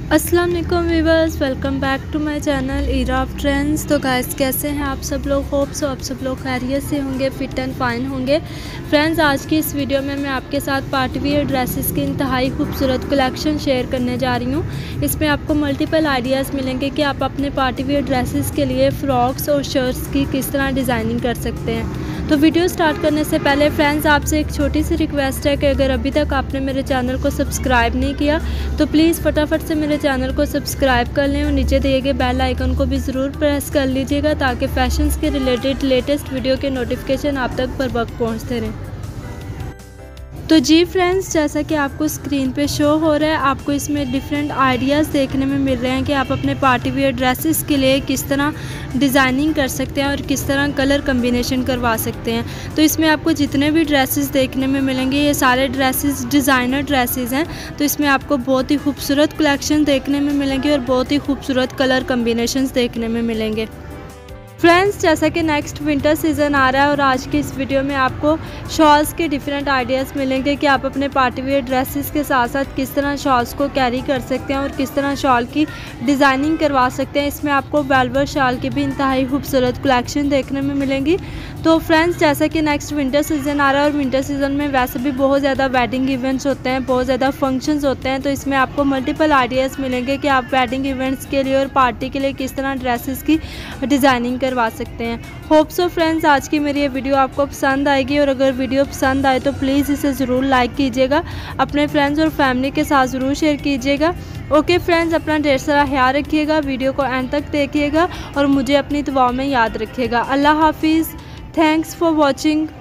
अस्सलाम वालेकुम viewers, welcome back to my channel era of trends. तो गाइस, कैसे हैं आप सब लोग? होप सो आप सब लोग खैरियत से होंगे, फिट एंड फाइन होंगे। फ्रेंड्स, आज की इस वीडियो में मैं आपके साथ पार्टी वियर ड्रेसेस की इंतहाई खूबसूरत कलेक्शन शेयर करने जा रही हूँ। इसमें आपको मल्टीपल आइडियाज़ मिलेंगे कि आप अपने पार्टी वियर ड्रेसेस के लिए फ़्रॉक्स और शर्ट्स की किस तरह डिज़ाइनिंग कर सकते हैं। तो वीडियो स्टार्ट करने से पहले फ्रेंड्स, आपसे एक छोटी सी रिक्वेस्ट है कि अगर अभी तक आपने मेरे चैनल को सब्सक्राइब नहीं किया तो प्लीज़ फटाफट से मेरे चैनल को सब्सक्राइब कर लें और नीचे दिए गए बेल आइकन को भी ज़रूर प्रेस कर लीजिएगा ताकि फैशंस के रिलेटेड लेटेस्ट वीडियो के नोटिफिकेशन आप तक बर वक्त पहुँचते रहें। तो जी फ्रेंड्स, जैसा कि आपको स्क्रीन पे शो हो रहा है, आपको इसमें डिफरेंट आइडियाज़ देखने में मिल रहे हैं कि आप अपने पार्टी वियर ड्रेसेस के लिए किस तरह डिज़ाइनिंग कर सकते हैं और किस तरह कलर कम्बिनेशन करवा सकते हैं। तो इसमें आपको जितने भी ड्रेसेस देखने में मिलेंगे ये सारे ड्रेसेस डिज़ाइनर ड्रेसेस हैं। तो इसमें आपको बहुत ही खूबसूरत कलेक्शन देखने में मिलेंगे और बहुत ही खूबसूरत कलर कम्बिनेशंस देखने में मिलेंगे। फ्रेंड्स, जैसा कि नेक्स्ट विंटर सीज़न आ रहा है और आज की इस वीडियो में आपको शॉल्स के डिफरेंट आइडियाज़ मिलेंगे कि आप अपने पार्टी वियर ड्रेसेस के साथ साथ किस तरह शॉल्स को कैरी कर सकते हैं और किस तरह शॉल की डिज़ाइनिंग करवा सकते हैं। इसमें आपको वेलवेट शॉल की भी इंतहाई खूबसूरत कलेक्शन देखने में मिलेंगी। तो फ्रेंड्स, जैसा कि नेक्स्ट विंटर सीज़न आ रहा है और विंटर सीज़न में वैसे भी बहुत ज़्यादा वेडिंग इवेंट्स होते हैं, बहुत ज़्यादा फंक्शंस होते हैं। तो इसमें आपको मल्टीपल आइडियाज़ मिलेंगे कि आप वेडिंग इवेंट्स के लिए और पार्टी के लिए किस तरह ड्रेसेस की डिज़ाइनिंग करवा सकते हैं। होप सो फ्रेंड्स, आज की मेरी ये वीडियो आपको पसंद आएगी और अगर वीडियो पसंद आए तो प्लीज़ इसे ज़रूर लाइक कीजिएगा, अपने फ्रेंड्स और फैमिली के साथ ज़रूर शेयर कीजिएगा। ओके फ्रेंड्स, अपना ढेर सारा ख्याल रखिएगा, वीडियो को एंड तक देखिएगा और मुझे अपनी दुआओं में याद रखिएगा। अल्लाह हाफिज़। Thanks for watching.